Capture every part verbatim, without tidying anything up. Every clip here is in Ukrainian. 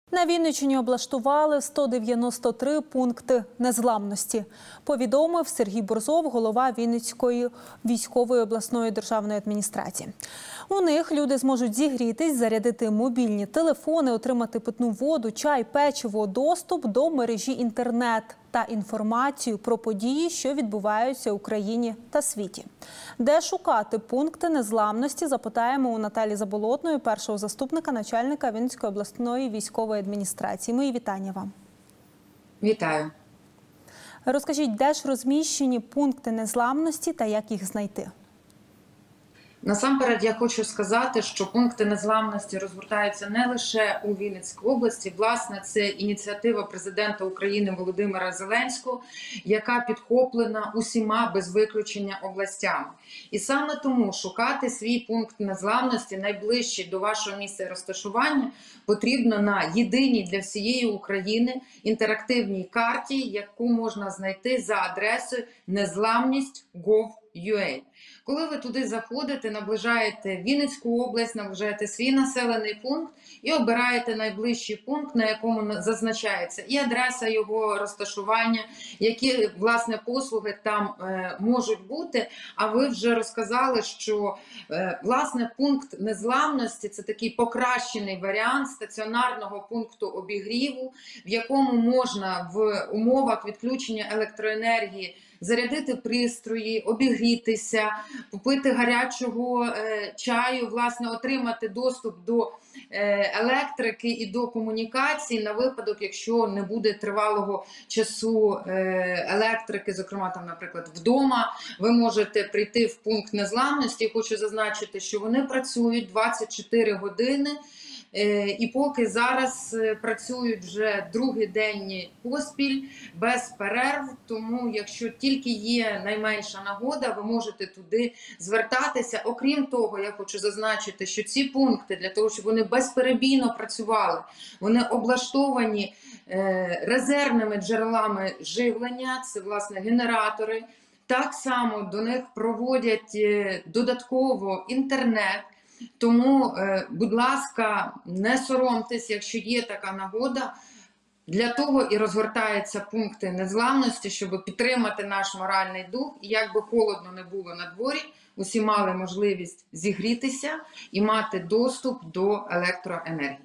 На Вінниччині облаштували сто дев'яносто три пункти незламності, повідомив Сергій Борзов, голова Вінницької військової обласної державної адміністрації. У них люди зможуть зігрітись, зарядити мобільні телефони, отримати питну воду, чай, печиво, доступ до мережі інтернет та інформацію про події, що відбуваються в Україні та світі. Де шукати пункти незламності, запитаємо у Наталі Заболотної, першого заступника начальника Вінницької обласної військової адміністрації. Мої вітання вам. Вітаю. Розкажіть, де ж розміщені пункти незламності та як їх знайти? Насамперед я хочу сказати, що пункти незламності розгортаються не лише у Вінницькій області. Власне, це ініціатива президента України Володимира Зеленського, яка підхоплена усіма без виключення областями. І саме тому шукати свій пункт незламності, найближчий до вашого місця розташування, потрібно на єдиній для всієї України інтерактивній карті, яку можна знайти за адресою незламність крапка гов крапка ю а. Коли ви туди заходите, наближаєте Вінницьку область, наближаєте свій населений пункт і обираєте найближчий пункт, на якому зазначається і адреса його розташування, які, власне, послуги там е, можуть бути. А ви вже розказали, що, е, власне, пункт незламності – це такий покращений варіант стаціонарного пункту обігріву, в якому можна в умовах відключення електроенергії зарядити пристрої, обігрітися, попити гарячого е, чаю, власне, отримати доступ до е, електрики і до комунікацій на випадок, якщо не буде тривалого часу е, електрики, зокрема, там, наприклад, вдома. Ви можете прийти в пункт незламності. Хочу зазначити, що вони працюють двадцять чотири години. І поки зараз працюють вже другий день поспіль, без перерв, тому якщо тільки є найменша нагода, ви можете туди звертатися. Окрім того, я хочу зазначити, що ці пункти, для того, щоб вони безперебійно працювали, вони облаштовані резервними джерелами живлення, це, власне, генератори. Так само до них проводять додатково інтернет. Тому, будь ласка, не соромтесь, якщо є така нагода. Для того і розгортаються пункти незламності, щоб підтримати наш моральний дух. І як би холодно не було на дворі, усі мали можливість зігрітися і мати доступ до електроенергії.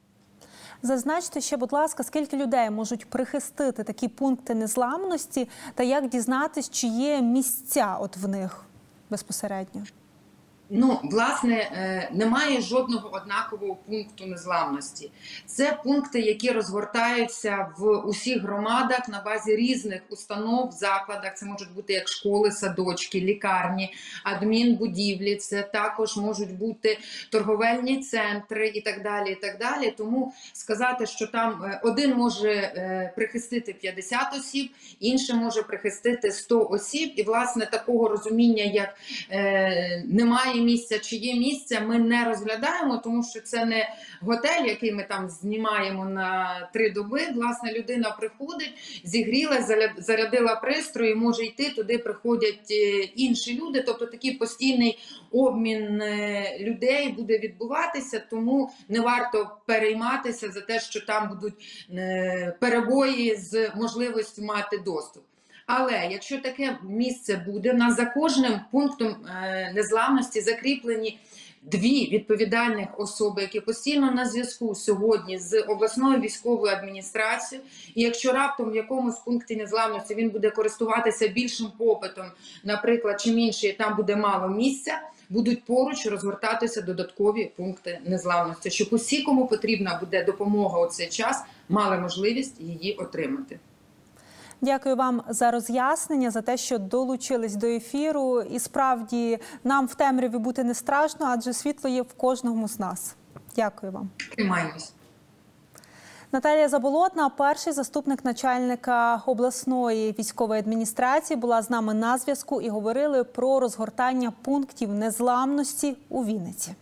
Зазначте ще, будь ласка, скільки людей можуть прихистити такі пункти незламності та як дізнатись, чи є місця от в них безпосередньо? Ну, власне, немає жодного однакового пункту незламності. Це пункти, які розгортаються в усіх громадах на базі різних установ, закладах. Це можуть бути як школи, садочки, лікарні, адмінбудівлі. Це також можуть бути торговельні центри і так далі, і так далі. Тому сказати, що там один може прихистити п'ятдесят осіб, інший може прихистити сто осіб. І, власне, такого розуміння, як е, немає місця, чи є місця, ми не розглядаємо, тому що це не готель, який ми там знімаємо на три доби. Власне, людина приходить, зігрілась, зарядила пристрої, може йти, туди приходять інші люди, тобто такий постійний обмін людей буде відбуватися, тому не варто перейматися за те, що там будуть перебої з можливістю мати доступ. Але якщо таке місце буде, у нас за кожним пунктом незламності закріплені дві відповідальних особи, які постійно на зв'язку сьогодні з обласною військовою адміністрацією. І якщо раптом в якомусь пункті незламності він буде користуватися більшим попитом, наприклад, чим інший, там буде мало місця, будуть поруч розгортатися додаткові пункти незламності, щоб усі, кому потрібна буде допомога у цей час, мали можливість її отримати. Дякую вам за роз'яснення, за те, що долучились до ефіру. І справді, нам в темряві бути не страшно, адже світло є в кожному з нас. Дякую вам. Тримаємось. Наталія Заболотна, перший заступник начальника обласної військової адміністрації, була з нами на зв'язку і говорили про розгортання пунктів незламності у Вінниці.